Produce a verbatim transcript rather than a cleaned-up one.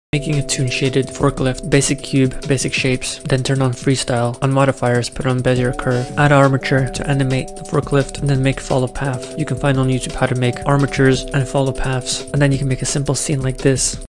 Making a toon shaded forklift, basic cube, basic shapes, then turn on freestyle. On modifiers, put on bezier curve. Add armature to animate the forklift, and then make follow path. You can find on YouTube how to make armatures and follow paths, and then you can make a simple scene like this.